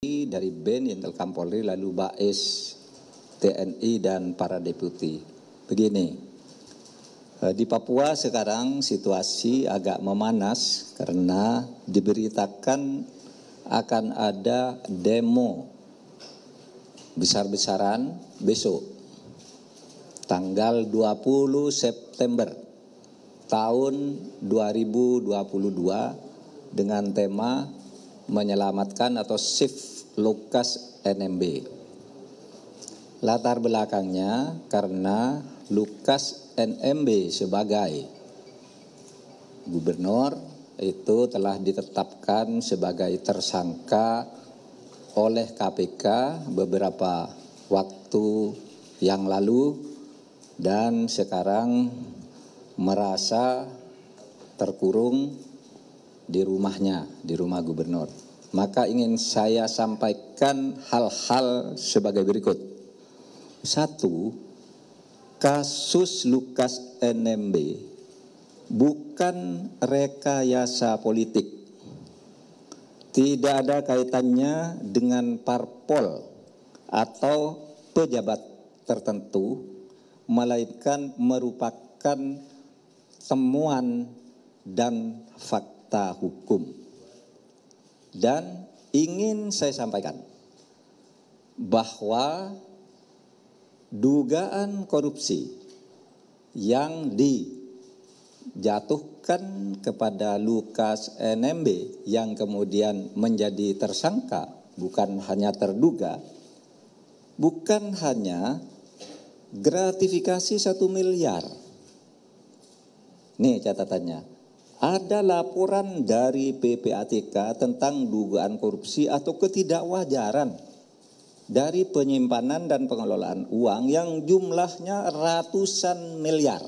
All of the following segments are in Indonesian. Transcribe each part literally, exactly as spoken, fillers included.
dari B E N, Intel Kampolri, lalu Bais, T N I, dan para deputi. Begini, di Papua sekarang situasi agak memanas karena diberitakan akan ada demo besar-besaran besok, tanggal dua puluh September tahun dua ribu dua puluh dua dengan tema menyelamatkan atau Save Lukas N M B. Latar belakangnya karena Lukas N M B sebagai gubernur itu telah ditetapkan sebagai tersangka oleh K P K beberapa waktu yang lalu dan sekarang merasa terkurung di rumahnya, di rumah gubernur. Maka ingin saya sampaikan hal-hal sebagai berikut. Satu, kasus Lukas N M B bukan rekayasa politik. Tidak ada kaitannya dengan parpol atau pejabat tertentu, melainkan merupakan temuan dan fakta hukum. Dan ingin saya sampaikan bahwa dugaan korupsi yang dijatuhkan kepada Lukas N M B yang kemudian menjadi tersangka, bukan hanya terduga, bukan hanya gratifikasi satu miliar. Nih catatannya. Ada laporan dari P P A T K tentang dugaan korupsi atau ketidakwajaran dari penyimpanan dan pengelolaan uang yang jumlahnya ratusan miliar.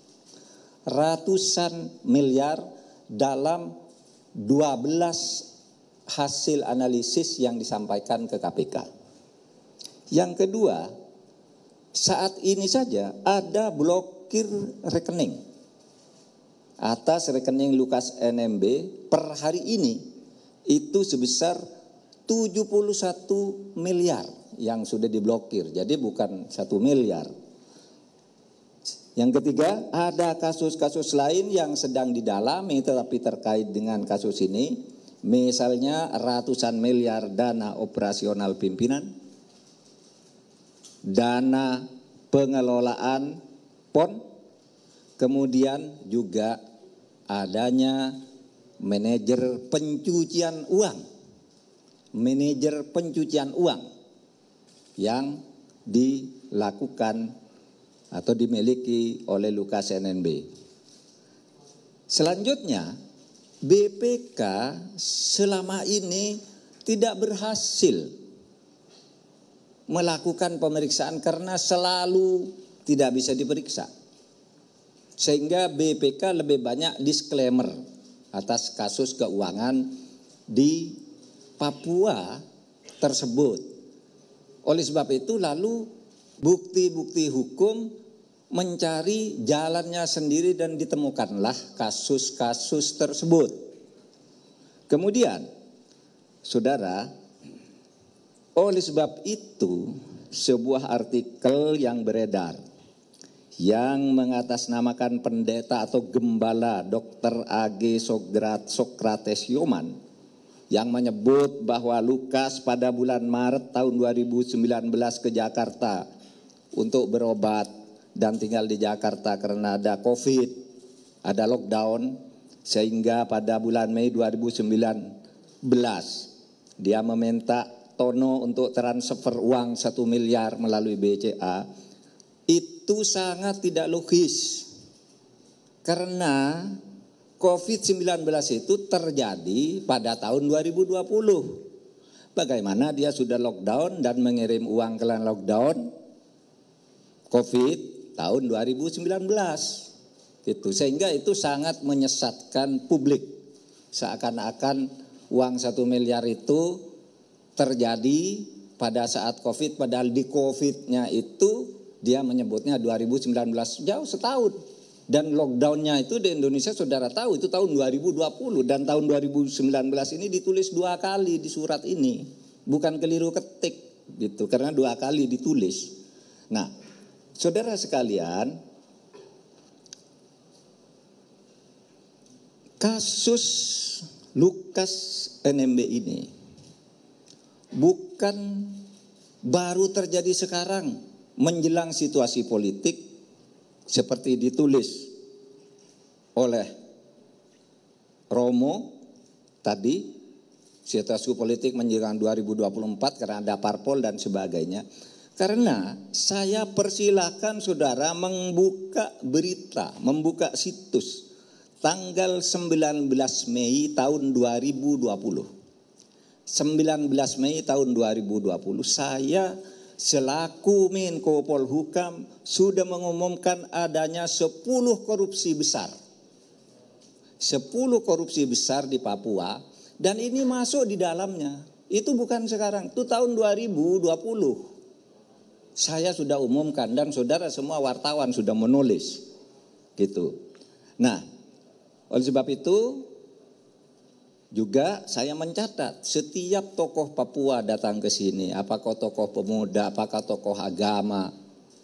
Ratusan miliar dalam dua belas hasil analisis yang disampaikan ke K P K. Yang kedua, saat ini saja ada blokir rekening atas rekening Lukas N M B per hari ini itu sebesar tujuh puluh satu miliar yang sudah diblokir. Jadi bukan satu miliar. Yang ketiga, ada kasus-kasus lain yang sedang didalami tetapi terkait dengan kasus ini. Misalnya ratusan miliar dana operasional pimpinan, dana pengelolaan P O N, kemudian juga adanya manajer pencucian uang, manajer pencucian uang yang dilakukan atau dimiliki oleh Lukas N M B. Selanjutnya, B P K selama ini tidak berhasil melakukan pemeriksaan karena selalu tidak bisa diperiksa. Sehingga B P K lebih banyak disclaimer atas kasus keuangan di Papua tersebut. Oleh sebab itu lalu bukti-bukti hukum mencari jalannya sendiri dan ditemukanlah kasus-kasus tersebut. Kemudian, saudara, oleh sebab itu sebuah artikel yang beredar yang mengatasnamakan pendeta atau gembala Dokter A G Sokrates Yoman yang menyebut bahwa Lukas pada bulan Maret tahun dua ribu sembilan belas ke Jakarta untuk berobat dan tinggal di Jakarta karena ada COVID, ada lockdown, sehingga pada bulan Mei dua ribu sembilan belas dia meminta Tono untuk transfer uang satu miliar melalui B C A. Itu sangat tidak logis karena COVID sembilan belas itu terjadi pada tahun dua ribu dua puluh. Bagaimana dia sudah lockdown dan mengirim uang ke lockdown COVID tahun dua ribu sembilan belas. Gitu. Sehingga itu sangat menyesatkan publik. Seakan-akan uang satu miliar itu terjadi pada saat COVID, padahal di COVID-nya itu dia menyebutnya dua ribu sembilan belas, jauh setahun. Dan lockdownnya itu di Indonesia saudara tahu itu tahun dua ribu dua puluh. Dan tahun dua ribu sembilan belas ini ditulis dua kali di surat ini. bukan keliru ketik gitu, karena dua kali ditulis. Nah, saudara sekalian, kasus Lukas N M B ini bukan baru terjadi sekarang menjelang situasi politik seperti ditulis oleh Romo tadi, situasi politik menjelang dua ribu dua puluh empat karena ada parpol dan sebagainya. Karena saya persilahkan saudara membuka berita, membuka situs tanggal sembilan belas Mei tahun dua ribu dua puluh. sembilan belas Mei tahun dua ribu dua puluh saya selaku Menko Polhukam sudah mengumumkan adanya sepuluh korupsi besar. sepuluh korupsi besar di Papua dan ini masuk di dalamnya. Itu bukan sekarang, itu tahun dua ribu dua puluh. Saya sudah umumkan dan saudara semua wartawan sudah menulis. Gitu. Nah, oleh sebab itu juga saya mencatat setiap tokoh Papua datang ke sini, apakah tokoh pemuda, apakah tokoh agama,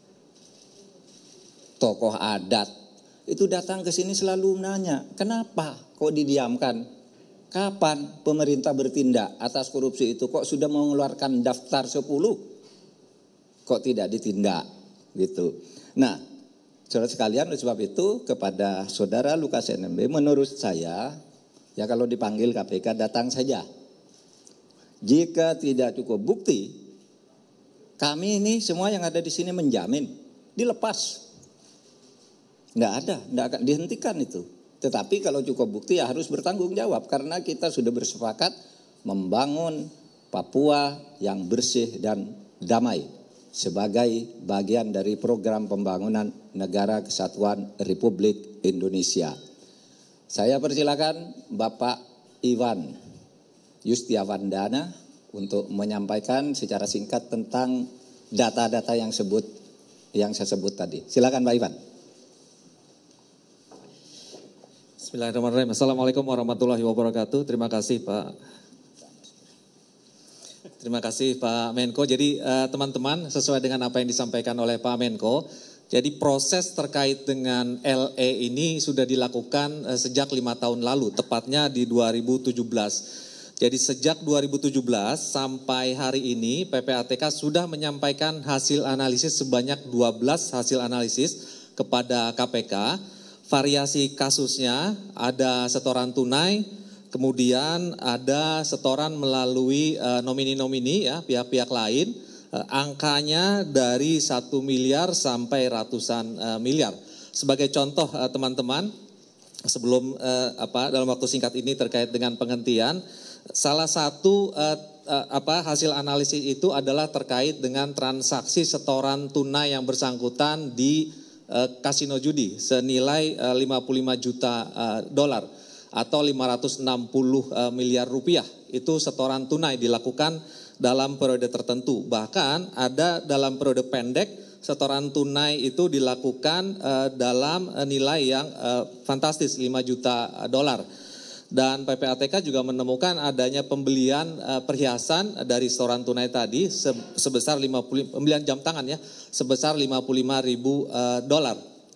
tokoh adat, itu datang ke sini selalu nanya, kenapa kok didiamkan? Kapan pemerintah bertindak atas korupsi itu? Kok sudah mengeluarkan daftar sepuluh? Kok tidak ditindak? Gitu. Nah, saudara sekalian, oleh sebab itu kepada saudara Lukas N M B, menurut saya, ya kalau dipanggil K P K datang saja. Jika tidak cukup bukti, kami ini semua yang ada di sini menjamin dilepas. Tidak ada, tidak akan dihentikan itu. Tetapi kalau cukup bukti ya harus bertanggung jawab karena kita sudah bersepakat membangun Papua yang bersih dan damai sebagai bagian dari program pembangunan Negara Kesatuan Republik Indonesia. Saya persilakan Bapak Iwan Yustiavandana untuk menyampaikan secara singkat tentang data-data yang sebut yang saya sebut tadi. Silakan Pak Iwan. Bismillahirrahmanirrahim. Assalamualaikum warahmatullahi wabarakatuh. Terima kasih Pak. Terima kasih Pak Menko. Jadi eh, teman-teman, sesuai dengan apa yang disampaikan oleh Pak Menko, jadi proses terkait dengan L E ini sudah dilakukan eh, sejak lima tahun lalu, tepatnya di dua ribu tujuh belas. Jadi sejak dua ribu tujuh belas sampai hari ini P P A T K sudah menyampaikan hasil analisis sebanyak dua belas hasil analisis kepada K P K. Variasi kasusnya ada setoran tunai, kemudian ada setoran melalui uh, nomini-nomini ya, pihak-pihak lain. Uh, angkanya dari satu miliar sampai ratusan uh, miliar. Sebagai contoh uh, teman-teman, sebelum uh, apa dalam waktu singkat ini terkait dengan penghentian, salah satu uh, uh, apa hasil analisis itu adalah terkait dengan transaksi setoran tunai yang bersangkutan di kasino judi senilai lima puluh lima juta dolar atau lima ratus enam puluh miliar rupiah. Itu setoran tunai dilakukan dalam periode tertentu. Bahkan ada dalam periode pendek setoran tunai itu dilakukan dalam nilai yang fantastis lima juta dolar. Dan P P A T K juga menemukan adanya pembelian uh, perhiasan dari setoran tunai tadi se sebesar lima puluh, pembelian jam tangan ya, sebesar lima puluh lima ribu uh, dolar.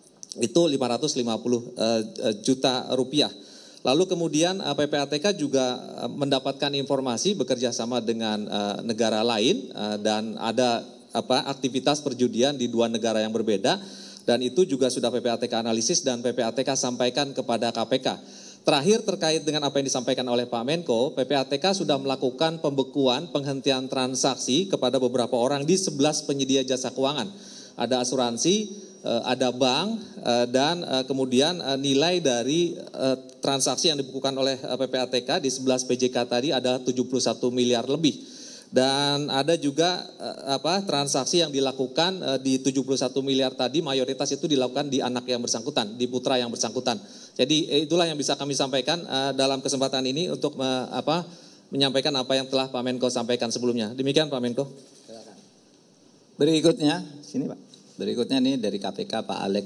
Itu lima ratus lima puluh uh, juta rupiah. Lalu kemudian uh, P P A T K juga uh, mendapatkan informasi bekerja sama dengan uh, negara lain uh, dan ada apa aktivitas perjudian di dua negara yang berbeda dan itu juga sudah P P A T K analisis dan P P A T K sampaikan kepada K P K. Terakhir terkait dengan apa yang disampaikan oleh Pak Menko, P P A T K sudah melakukan pembekuan penghentian transaksi kepada beberapa orang di sebelas penyedia jasa keuangan. Ada asuransi, ada bank, dan kemudian nilai dari transaksi yang dibekukan oleh P P A T K di sebelas P J K tadi ada tujuh puluh satu miliar lebih. Dan ada juga apa transaksi yang dilakukan di tujuh puluh satu miliar tadi mayoritas itu dilakukan di anak yang bersangkutan, di putra yang bersangkutan. Jadi itulah yang bisa kami sampaikan uh, dalam kesempatan ini untuk uh, apa, menyampaikan apa yang telah Pak Menko sampaikan sebelumnya. Demikian Pak Menko. Silakan. Berikutnya, sini Pak. Berikutnya nih dari K P K Pak Alex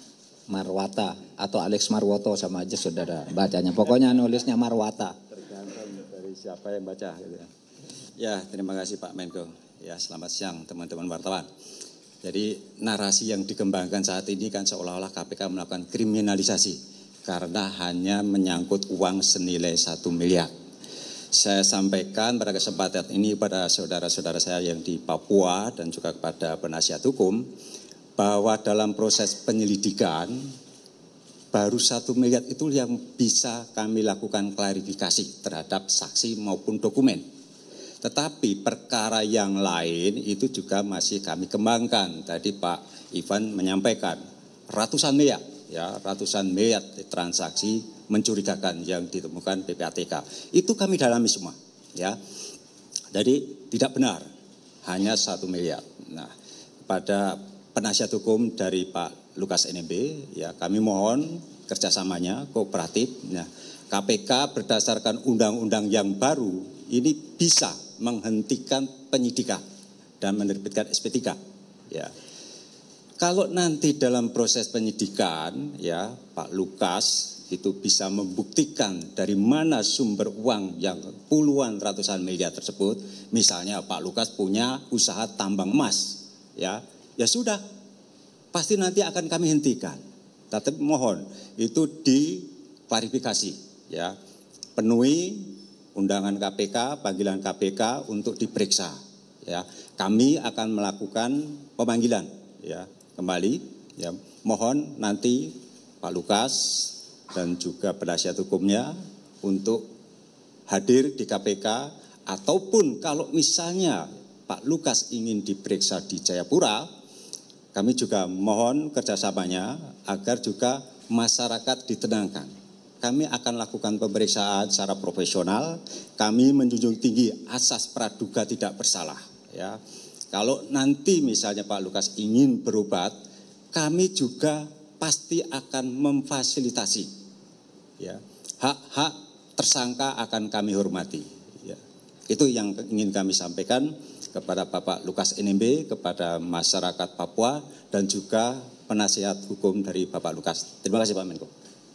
Marwata atau Alex Marwoto sama aja saudara bacanya. Pokoknya nulisnya Marwata. Tergantung dari siapa yang baca gitu ya. Ya, terima kasih Pak Menko. Ya, selamat siang teman-teman wartawan. Jadi narasi yang dikembangkan saat ini kan seolah-olah K P K melakukan kriminalisasi karena hanya menyangkut uang senilai satu miliar. Saya sampaikan pada kesempatan ini pada saudara-saudara saya yang di Papua dan juga kepada penasihat hukum bahwa dalam proses penyelidikan baru satu miliar itu yang bisa kami lakukan klarifikasi terhadap saksi maupun dokumen. Tetapi perkara yang lain itu juga masih kami kembangkan. Tadi Pak Ivan menyampaikan ratusan miliar, ya ratusan miliar transaksi mencurigakan yang ditemukan P P A T K. Itu kami dalami semua, ya. Jadi tidak benar hanya satu miliar. Nah, pada penasihat hukum dari Pak Lukas N M B, ya kami mohon kerjasamanya kooperatif. Nah, K P K berdasarkan undang-undang yang baru ini bisa menghentikan penyidikan dan menerbitkan S P tiga. Ya. Kalau nanti dalam proses penyidikan, ya Pak Lukas itu bisa membuktikan dari mana sumber uang yang puluhan ratusan miliar tersebut, misalnya Pak Lukas punya usaha tambang emas, ya, ya sudah, pasti nanti akan kami hentikan. Tapi mohon itu diklarifikasi, ya, penuhi undangan K P K, panggilan K P K untuk diperiksa. Ya, kami akan melakukan pemanggilan. Ya, kembali. Ya, mohon nanti Pak Lukas dan juga penasihat hukumnya untuk hadir di K P K ataupun kalau misalnya Pak Lukas ingin diperiksa di Jayapura, kami juga mohon kerjasamanya agar juga masyarakat ditenangkan. Kami akan lakukan pemeriksaan secara profesional. Kami menjunjung tinggi asas praduga tidak bersalah. Ya, kalau nanti misalnya Pak Lukas ingin berobat, kami juga pasti akan memfasilitasi. Ya, hak-hak tersangka akan kami hormati. Ya, itu yang ingin kami sampaikan kepada Bapak Lukas N M B, kepada masyarakat Papua dan juga penasihat hukum dari Bapak Lukas. Terima kasih Pak Menko.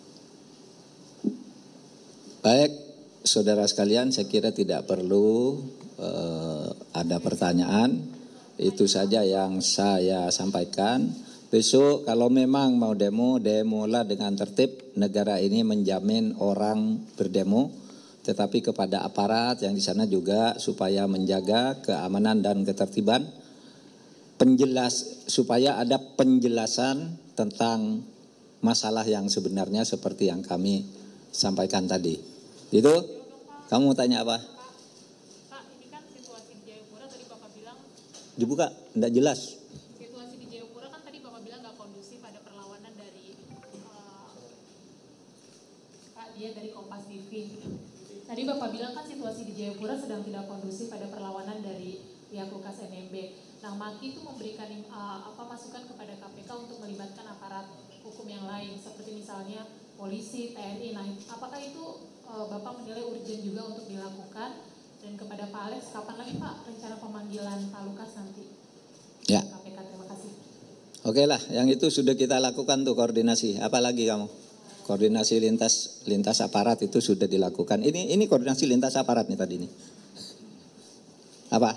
Baik, saudara sekalian, saya kira tidak perlu eh, ada pertanyaan. Itu saja yang saya sampaikan. Besok kalau memang mau demo, demolah dengan tertib. Negara ini menjamin orang berdemo, tetapi kepada aparat yang di sana juga supaya menjaga keamanan dan ketertiban. Penjelas supaya ada penjelasan tentang masalah yang sebenarnya seperti yang kami sampaikan tadi. Itu, kamu mau tanya apa? Pak, ini kan situasi di Jayapura tadi Bapak bilang Dibuka, enggak jelas. Situasi di Jayapura kan tadi Bapak bilang nggak kondusif, ada perlawanan dari uh, Pak dia dari Kompas T V. Tadi Bapak bilang kan situasi di Jayapura sedang tidak kondusif, ada perlawanan dari pihak Lukas N M B. Nah, Maki itu memberikan uh, apa masukan kepada K P K untuk melibatkan aparat hukum yang lain, seperti misalnya polisi, T N I. Nah, apakah itu uh, Bapak menilai urgent juga untuk dilakukan? Dan kepada Pak Alex, kapan lagi Pak rencana pemanggilan Pak Lukas nanti? Ya. K P K, terima kasih. Oke lah, yang itu sudah kita lakukan tuh koordinasi. Apalagi kamu? Koordinasi lintas lintas aparat itu sudah dilakukan. Ini ini koordinasi lintas aparat nih tadi nih. Apa?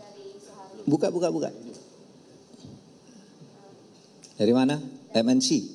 Buka buka buka. Dari mana? M N C.